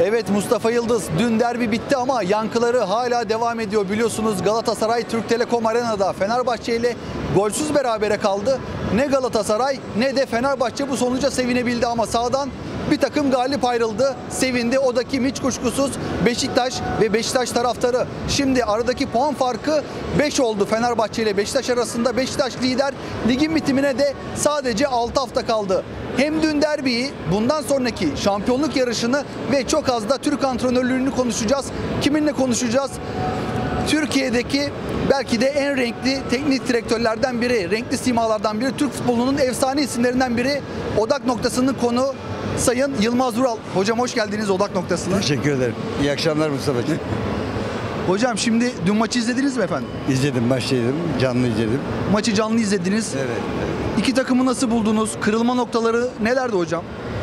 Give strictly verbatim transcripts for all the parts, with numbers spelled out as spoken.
Evet Mustafa Yıldız, dün derbi bitti ama yankıları hala devam ediyor. Biliyorsunuz Galatasaray Türk Telekom Arena'da Fenerbahçe ile golsüz berabere kaldı. Ne Galatasaray ne de Fenerbahçe bu sonuca sevinebildi ama sahadan bir takım galip ayrıldı. Sevindi. O da kim hiç kuşkusuz Beşiktaş ve Beşiktaş taraftarı. Şimdi aradaki puan farkı beş oldu Fenerbahçe ile Beşiktaş arasında. Beşiktaş lider. Ligin bitimine de sadece altı hafta kaldı. Hem dün derbiyi, bundan sonraki şampiyonluk yarışını ve çok az da Türk antrenörlüğünü konuşacağız. Kiminle konuşacağız? Türkiye'deki belki de en renkli teknik direktörlerden biri, renkli simalardan biri, Türk futbolunun efsane isimlerinden biri. Odak noktasının konu Sayın Yılmaz Vural. Hocam hoş geldiniz Odak Noktası'na. Teşekkür ederim. İyi akşamlar Mustafa'cığım. Hocam şimdi dün maçı izlediniz mi efendim? İzledim, maçtaydım. Canlı izledim. Maçı canlı izlediniz. Evet. İki takımı nasıl buldunuz? Kırılma noktaları nelerdi hocam?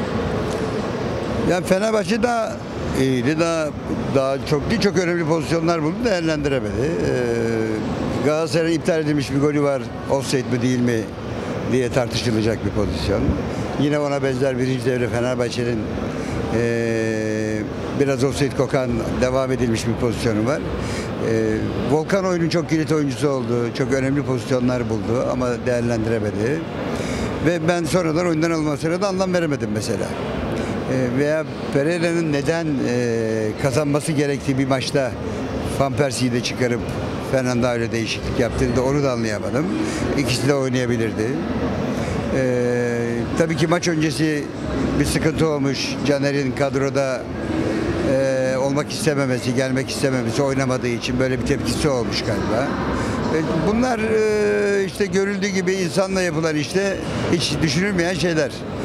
Yani Fenerbahçe daha iyiydi. Daha, daha çok değil, çok önemli pozisyonlar buldu, değerlendiremedi. Ee, Galatasaray'ın iptal edilmiş bir golü var. Offside mi değil mi diye tartışılacak bir pozisyon. Yine ona benzer birinci devre Fenerbahçe'nin ee, biraz offside kokan devam edilmiş bir pozisyonu var. Ee, Volkan oyunun çok kilit oyuncusu oldu. Çok önemli pozisyonlar buldu ama değerlendiremedi. Ve ben sonradan oyundan alınmasına da anlam veremedim mesela. Ee, veya Pereira'nın neden e, kazanması gerektiği bir maçta Van Persie'yi de çıkarıp Fernando öyle değişiklik yaptığını da onu da anlayamadım. İkisi de oynayabilirdi. Ee, tabii ki maç öncesi bir sıkıntı olmuş. Caner'in kadroda e, olmak istememesi, gelmek istememesi, oynamadığı için böyle bir tepkisi olmuş galiba. E, bunlar e, işte görüldüğü gibi insanla yapılan işte hiç düşünülmeyen şeyler.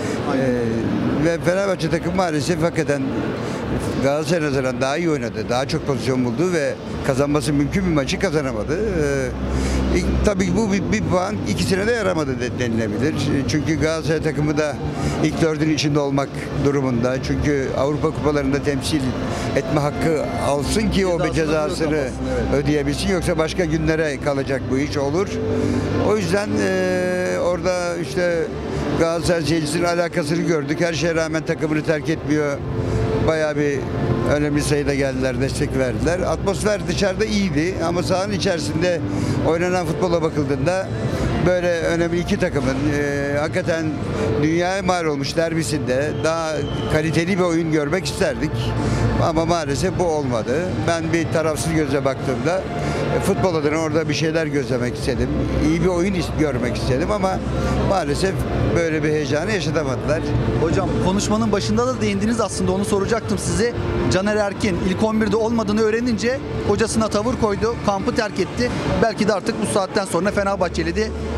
E, ve Fenerbahçe takım maalesef hakikaten Galatasaray'a nazaran daha iyi oynadı. Daha çok pozisyon buldu ve kazanması mümkün bir maçı kazanamadı. Ee, tabii bu bir, bir puan ikisine de yaramadı de, denilebilir. Çünkü Galatasaray takımı da ilk dördün içinde olmak durumunda. Çünkü Avrupa kupalarında temsil etme hakkı alsın ki o bir cezasını evet. ödeyebilsin. Yoksa başka günlere kalacak bu iş olur. O yüzden e, orada işte Galatasaray seyircisinin alakasını gördük. Her şeye rağmen takımını terk etmiyor. Bayağı bir önemli sayıda geldiler, destek verdiler. Atmosfer dışarıda iyiydi ama sahanın içerisinde oynanan futbola bakıldığında böyle önemli iki takımın e, hakikaten dünyaya mal olmuş derbisinde daha kaliteli bir oyun görmek isterdik. Ama maalesef bu olmadı. Ben bir tarafsız göze baktığımda e, futbol adına orada bir şeyler gözlemek istedim. İyi bir oyun görmek istedim ama maalesef böyle bir heyecanı yaşatamadılar. Hocam konuşmanın başında da değindiniz, aslında onu soracaktım size. Caner Erkin ilk on birde olmadığını öğrenince hocasına tavır koydu, kampı terk etti. Belki de artık bu saatten sonra Fenerbahçe ile de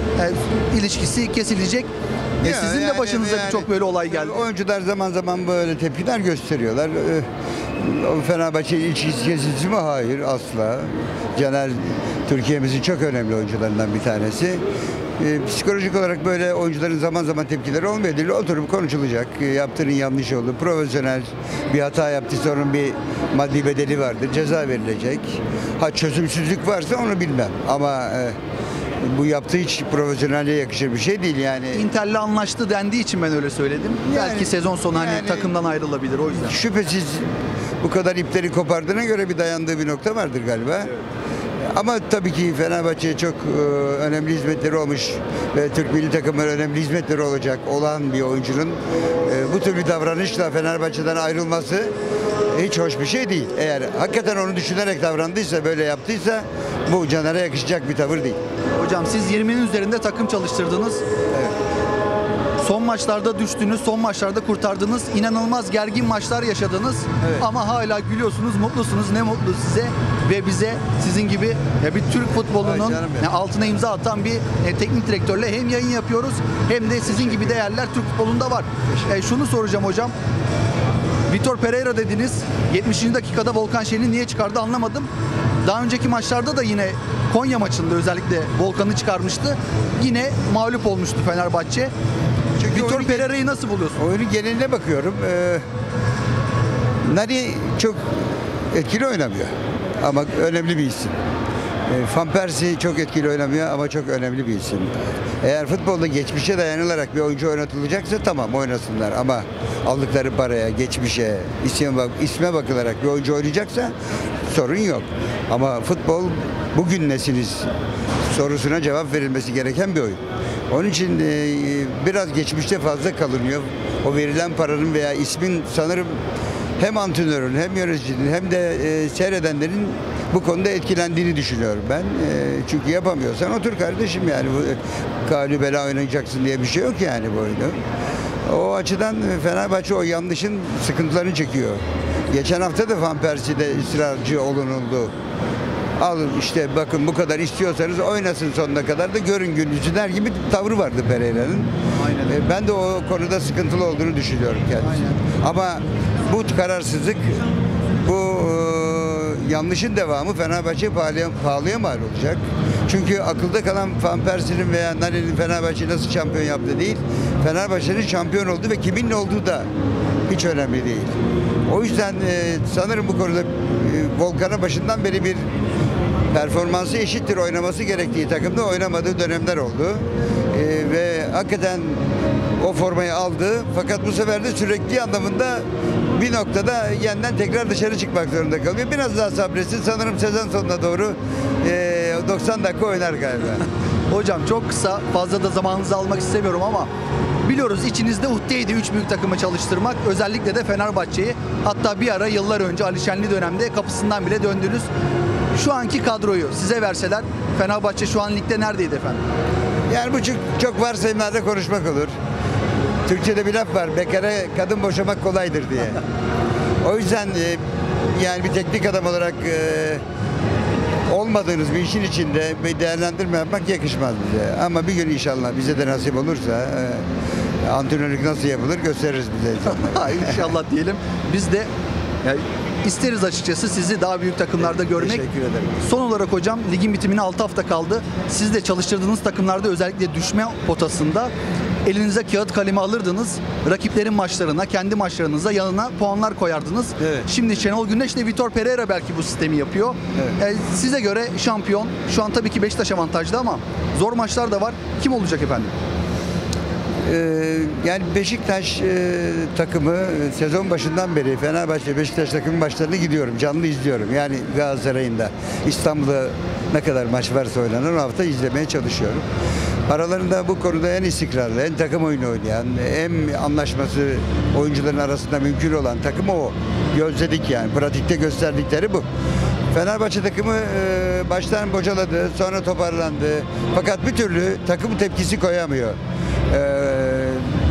e, ilişkisi kesilecek. E, ya, sizin yani, de başınıza yani, çok böyle olay geldi. Oyuncular zaman zaman böyle tepkiler gösteriyorlar. Fenerbahçe ilişkisi kesildi mi? Hayır, asla. Caner Türkiye'mizin çok önemli oyuncularından bir tanesi. E, psikolojik olarak böyle oyuncuların zaman zaman tepkileri olmayabilir. Oturup konuşulacak. E, yaptığının yanlış oldu. Profesyonel bir hata yaptıysa onun bir maddi bedeli vardır. Ceza verilecek. Ha çözümsüzlük varsa onu bilmem. Ama e, bu yaptığı hiç profesyonelliğe yakışır bir şey değil yani. Inter'le anlaştı dendiği için ben öyle söyledim. Yani, belki sezon sonu hani yani, takımdan ayrılabilir o yüzden. Şüphesiz bu kadar ipleri kopardığına göre bir dayandığı bir nokta vardır galiba. Evet. Ama tabii ki Fenerbahçe'ye çok e, önemli hizmetleri olmuş ve Türk milli takımına önemli hizmetleri olacak olan bir oyuncunun e, bu tür bir davranışla Fenerbahçe'den ayrılması hiç hoş bir şey değil. Eğer hakikaten onu düşünerek davrandıysa, böyle yaptıysa bu Caner'e yakışacak bir tavır değil. Hocam siz yirminin üzerinde takım çalıştırdınız. Evet. Son maçlarda düştünüz, son maçlarda kurtardınız. İnanılmaz gergin maçlar yaşadınız. Evet. Ama hala gülüyorsunuz, mutlusunuz. Ne mutlu size ve bize, sizin gibi ya bir Türk futbolunun altına imza atan bir e, teknik direktörle hem yayın yapıyoruz hem de sizin gibi değerler Türk futbolunda var. E, şunu soracağım hocam. Vitor Pereira dediniz. yetmişinci dakikada Volkan Şen'i niye çıkardı anlamadım. Daha önceki maçlarda da yine Konya maçında özellikle Volkan'ı çıkarmıştı. Yine mağlup olmuştu Fenerbahçe. Çünkü Vitor Pereira'yı nasıl buluyorsun? Oyunun geneline bakıyorum. Ee, Nani çok etkili oynamıyor. Ama önemli bir isim. Van Persie çok etkili oynamıyor ama çok önemli bir isim. Eğer futbolda geçmişe dayanılarak bir oyuncu oynatılacaksa tamam oynasınlar ama aldıkları paraya, geçmişe, isme, bak, isme bakılarak bir oyuncu oynayacaksa sorun yok. Ama futbol bugün nesiniz sorusuna cevap verilmesi gereken bir oyun. Onun için e, biraz geçmişte fazla kalınıyor. O verilen paranın veya ismin sanırım hem antrenörün hem yöneticinin hem de e, seyredenlerin bu konuda etkilendiğini düşünüyorum ben. E, çünkü yapamıyorsan otur kardeşim yani bu galü bela oynayacaksın diye bir şey yok yani bu oyunu. O açıdan Fenerbahçe o yanlışın sıkıntılarını çekiyor. Geçen hafta da Van Persie'de ısrarcı olunuldu. Alın işte bakın bu kadar istiyorsanız oynasın sonuna kadar da görün gününüzü der gibi tavrı vardı Pereira'nın. Aynen. Ben de o konuda sıkıntılı olduğunu düşünüyorum kendisi. Ama bu kararsızlık, bu e, yanlışın devamı Fenerbahçe pahalıya, pahalıya mal olacak. Çünkü akılda kalan Van Persie'nin veya Nani'nin Fenerbahçe'yi nasıl şampiyon yaptı değil, Fenerbahçe'nin şampiyon olduğu ve kiminle olduğu da hiç önemli değil. O yüzden e, sanırım bu konuda e, Volkan'a başından beri bir performansı eşittir oynaması gerektiği takımda oynamadığı dönemler oldu. E, ve hakikaten o formayı aldı. Fakat bu sefer de sürekli anlamında bir noktada yeniden tekrar dışarı çıkmak zorunda kalıyor. Biraz daha sabretsin. Sanırım sezon sonuna doğru e, doksan dakika oynar galiba. Hocam çok kısa, fazla da zamanınızı almak istemiyorum ama biliyoruz içinizde uhdeydi üç büyük takımı çalıştırmak. Özellikle de Fenerbahçe'yi. Hatta bir ara yıllar önce Ali Şenli dönemde kapısından bile döndünüz. Şu anki kadroyu size verseler Fenerbahçe şu an ligde neredeydi efendim? Yani bu çok, çok varsayımlarda konuşmak olur. Türkçe'de bir laf var. Bekara kadın boşamak kolaydır diye. O yüzden e, yani bir teknik adam olarak e, olmadığınız bir işin içinde bir değerlendirme yapmak yakışmaz bize. Ama bir gün inşallah bize de nasip olursa e, antrenörlük nasıl yapılır gösteririz bize insanlara. İnşallah diyelim. Biz de yani isteriz açıkçası sizi daha büyük takımlarda görmek. Teşekkür ederim. Son olarak hocam ligin bitimine altı hafta kaldı. Siz de çalıştırdığınız takımlarda özellikle düşme potasında elinize kağıt kalemi alırdınız. Rakiplerin maçlarına, kendi maçlarınıza yanına puanlar koyardınız. Evet. Şimdi Şenol Güneş ile Vitor Pereira belki bu sistemi yapıyor. Evet. E, size göre şampiyon, şu an tabii ki Beşiktaş avantajlı ama zor maçlar da var. Kim olacak efendim? Ee, yani Beşiktaş e, takımı e, sezon başından beri Fenerbahçe Beşiktaş takımı maçlarını gidiyorum. Canlı izliyorum. Yani Galatasaray'ın da İstanbul'da ne kadar maç varsa oynanan o hafta izlemeye çalışıyorum. Aralarında bu konuda en istikrarlı, en takım oyunu oynayan, en anlaşması oyuncuların arasında mümkün olan takım o. Gözledik yani. Pratikte gösterdikleri bu. Fenerbahçe takımı e, baştan bocaladı, sonra toparlandı. Fakat bir türlü takım tepkisi koyamıyor. Ee,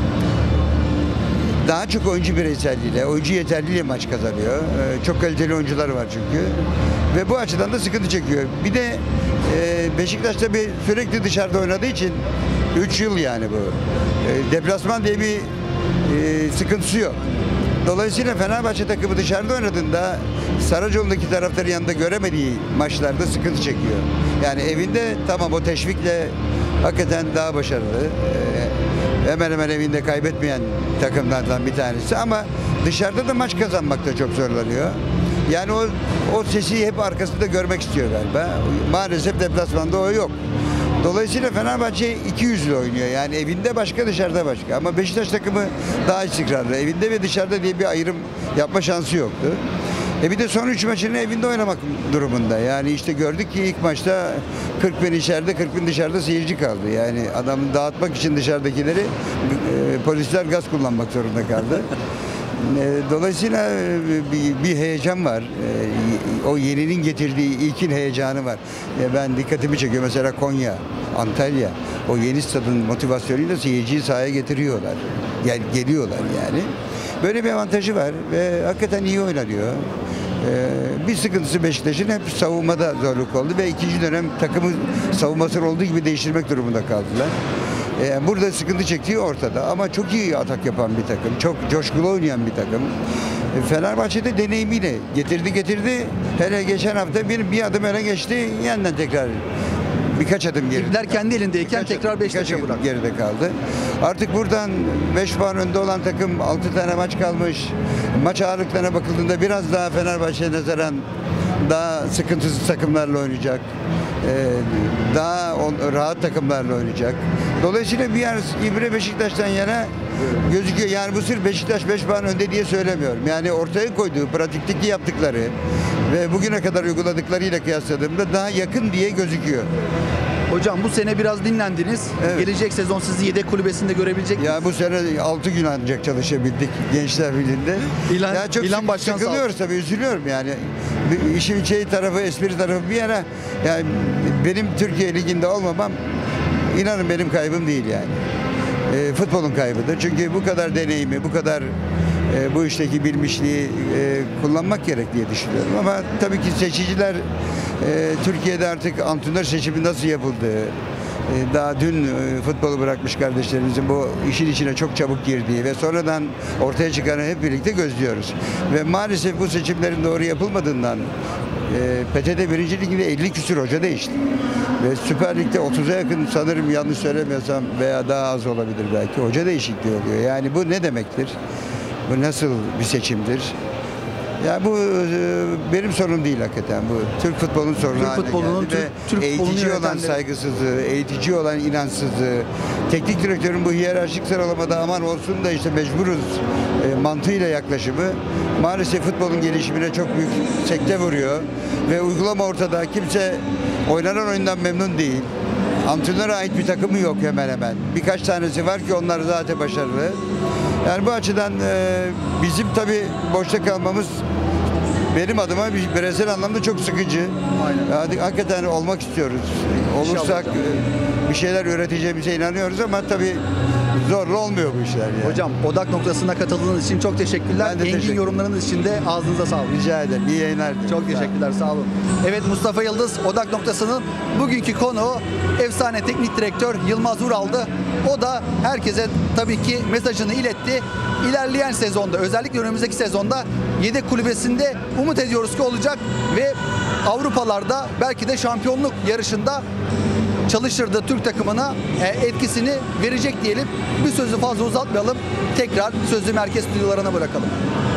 daha çok oyuncu bireyselliğiyle, oyuncu yeterliliğiyle maç kazanıyor. Ee, çok kaliteli oyuncular var çünkü. Ve bu açıdan da sıkıntı çekiyor. Bir de e, Beşiktaş tabii sürekli dışarıda oynadığı için üç yıl yani bu. E, deplasman diye bir e, sıkıntısı yok. Dolayısıyla Fenerbahçe takımı dışarıda oynadığında Saracoğlu'ndaki taraftarın yanında göremediği maçlarda sıkıntı çekiyor. Yani evinde tamam o teşvikle hakikaten daha başarılı. Ee, hemen hemen evinde kaybetmeyen takımlardan bir tanesi ama dışarıda da maç kazanmakta çok zorlanıyor. Yani o, o sesi hep arkasında görmek istiyor galiba. Maalesef deplasmanda o yok. Dolayısıyla Fenerbahçe iki yüzlü oynuyor. Yani evinde başka, dışarıda başka. Ama Beşiktaş takımı daha istikrarlı. Evinde ve dışarıda diye bir ayrım yapma şansı yoktu. E bir de son üç maçını evinde oynamak durumunda. Yani işte gördük ki ilk maçta kırk bin içeride, kırk bin dışarıda seyirci kaldı. Yani adamı dağıtmak için dışarıdakileri e, polisler gaz kullanmak zorunda kaldı. E, dolayısıyla e, bir, bir heyecan var. E, o yeninin getirdiği ilkin heyecanı var. E, ben dikkatimi çekiyor. Mesela Konya, Antalya. O yeni stadın motivasyonuyla seyirciyi sahaya getiriyorlar. Gel, geliyorlar yani. Böyle bir avantajı var ve hakikaten iyi oynanıyor. Ee, bir sıkıntısı Beşiktaş'ın hep savunmada zorluk oldu ve ikinci dönem takımı savunmasının olduğu gibi değiştirmek durumunda kaldılar. Ee, burada sıkıntı çektiği ortada ama çok iyi atak yapan bir takım, çok coşkulu oynayan bir takım. Ee, Fenerbahçe'de deneyimiyle getirdi getirdi. Hele geçen hafta bir, bir adım öne geçti, yeniden tekrar birkaç adım geride. Ligler kendi elindeyken Birkaç tekrar adım- Beşiktaş'a birkaç adım bıraktı. geride kaldı. Artık buradan beş puan önde olan takım altı tane maç kalmış. Maç ağırlıklarına bakıldığında biraz daha Fenerbahçe'ye nazaran daha sıkıntısız takımlarla oynayacak. Ee, daha on- rahat takımlarla oynayacak. Dolayısıyla bir yer İbre Beşiktaş'tan yana gözüküyor. Yani bu sırf Beşiktaş beş puan önde diye söylemiyorum. Yani ortaya koyduğu, pratikteki yaptıkları ve bugüne kadar uyguladıklarıyla kıyasladığımda daha yakın diye gözüküyor. Hocam bu sene biraz dinlendiniz. Evet. Gelecek sezon sizi yedek kulübesinde görebilecek miyiz? Ya bu sene altı gün ancak çalışabildik Gençler Birliği'nde. İlan- ya çok İlan sık- Başkan sağ sıkılıyoruz tabii, üzülüyorum yani. Bir işin şey tarafı, espri tarafı bir yana, yani benim Türkiye Ligi'nde olmamam inanın benim kaybım değil yani. E, futbolun kaybıdır. Çünkü bu kadar deneyimi, bu kadar e, bu işteki bilmişliği e, kullanmak gerek diye düşünüyorum. Ama tabii ki seçiciler, e, Türkiye'de artık antrenör seçimi nasıl yapıldığı, e, daha dün e, futbolu bırakmış kardeşlerimizin bu işin içine çok çabuk girdiği ve sonradan ortaya çıkanı hep birlikte gözlüyoruz. Ve maalesef bu seçimlerin doğru yapılmadığından e, P T T birinci Ligi'nde elli küsur hoca değişti. Ve Süper Lig'de otuza yakın, sanırım yanlış söylemiyorsam veya daha az olabilir belki, hoca değişikliği oluyor. Yani bu ne demektir? Bu nasıl bir seçimdir? Ya bu e, benim sorunum değil hakikaten. Bu Türk futbolunun sorunu Türk haline futbolunun, geldi. Türk- Ve Türk futbolunu eğitici olan yönetenleri- saygısızlığı, eğitici olan inançsızlığı, teknik direktörün bu hiyerarşik sıralamada aman olsun da işte mecburuz e, mantığıyla yaklaşımı maalesef futbolun gelişimine çok büyük sekte vuruyor. Ve uygulama ortada. Kimse oynanan oyundan memnun değil. Antrenöre ait bir takımı yok hemen hemen. Birkaç tanesi var ki onlar zaten başarılı. Yani bu açıdan e, bizim tabii boşta kalmamız benim adıma bir bireysel anlamda çok sıkıcı. Aynen. Yani hakikaten olmak istiyoruz. Olursak e, bir şeyler üreteceğimize inanıyoruz ama tabii zorla olmuyor bu işler yani. Hocam odak noktasına katıldığınız için çok teşekkürler. Ben de Engin teşekkür yorumlarınız için de ağzınıza sağlık. Rica ederim. İyi yayınlar dilerim. Çok teşekkürler, sağ olun. Evet, Mustafa Yıldız Odak Noktası'nın bugünkü konuğu efsane teknik direktör Yılmaz Vural'dı. O da herkese tabii ki mesajını iletti. İlerleyen sezonda, özellikle önümüzdeki sezonda yedek kulübesinde umut ediyoruz ki olacak ve Avrupalarda belki de şampiyonluk yarışında çalıştırdığı Türk takımına e, etkisini verecek diyelim. Bir sözü fazla uzatmayalım. Tekrar sözü merkez stüdyolarına bırakalım.